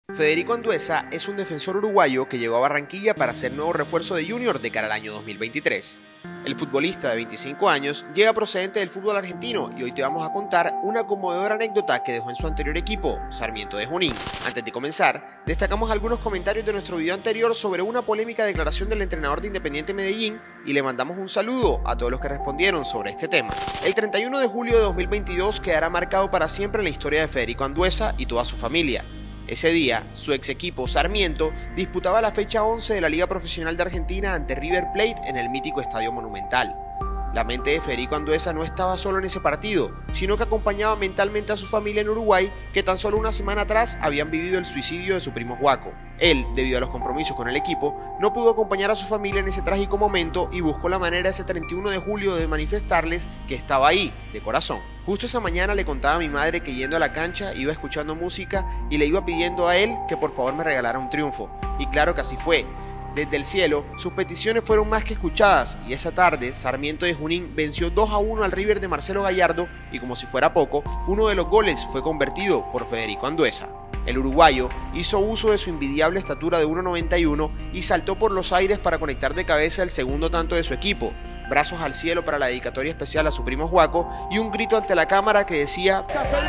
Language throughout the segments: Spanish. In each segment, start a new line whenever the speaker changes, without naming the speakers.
Federico Andueza es un defensor uruguayo que llegó a Barranquilla para ser nuevo refuerzo de Junior de cara al año 2023. El futbolista de 25 años llega procedente del fútbol argentino y hoy te vamos a contar una conmovedora anécdota que dejó en su anterior equipo, Sarmiento de Junín. Antes de comenzar, destacamos algunos comentarios de nuestro video anterior sobre una polémica declaración del entrenador de Independiente Medellín y le mandamos un saludo a todos los que respondieron sobre este tema. El 31 de julio de 2022 quedará marcado para siempre en la historia de Federico Andueza y toda su familia. Ese día, su ex equipo Sarmiento disputaba la fecha 11 de la Liga Profesional de Argentina ante River Plate en el mítico Estadio Monumental. La mente de Federico Andueza no estaba solo en ese partido, sino que acompañaba mentalmente a su familia en Uruguay, que tan solo una semana atrás habían vivido el suicidio de su primo Juaco. Él, debido a los compromisos con el equipo, no pudo acompañar a su familia en ese trágico momento y buscó la manera ese 31 de julio de manifestarles que estaba ahí, de corazón. Justo esa mañana le contaba a mi madre que yendo a la cancha iba escuchando música y le iba pidiendo a él que por favor me regalara un triunfo. Y claro que así fue. Desde el cielo, sus peticiones fueron más que escuchadas y esa tarde Sarmiento de Junín venció 2-1 al River de Marcelo Gallardo y como si fuera poco, uno de los goles fue convertido por Federico Andueza. El uruguayo hizo uso de su envidiable estatura de 1,91 y saltó por los aires para conectar de cabeza el segundo tanto de su equipo, brazos al cielo para la dedicatoria especial a su primo Juaco y un grito ante la cámara que decía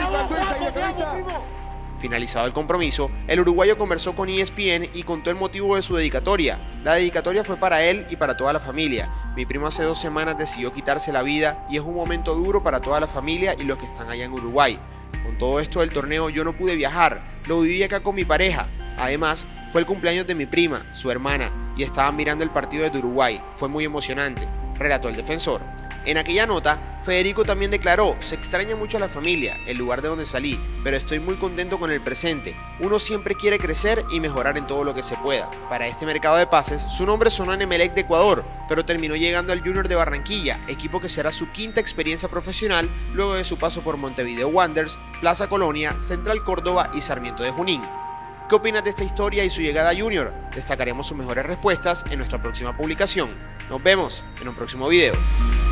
Finalizado el compromiso, el uruguayo conversó con ESPN y contó el motivo de su dedicatoria. La dedicatoria fue para él y para toda la familia. Mi primo hace 2 semanas decidió quitarse la vida y es un momento duro para toda la familia y los que están allá en Uruguay. Con todo esto del torneo yo no pude viajar, lo viví acá con mi pareja. Además, fue el cumpleaños de mi prima, su hermana, y estaban mirando el partido de Uruguay. Fue muy emocionante, relató el defensor. En aquella nota, Federico también declaró, se extraña mucho a la familia, el lugar de donde salí, pero estoy muy contento con el presente. Uno siempre quiere crecer y mejorar en todo lo que se pueda. Para este mercado de pases, su nombre sonó en Emelec de Ecuador, pero terminó llegando al Junior de Barranquilla, equipo que será su 5ª experiencia profesional luego de su paso por Montevideo Wanderers, Plaza Colonia, Central Córdoba y Sarmiento de Junín. ¿Qué opinas de esta historia y su llegada a Junior? Destacaremos sus mejores respuestas en nuestra próxima publicación. Nos vemos en un próximo video.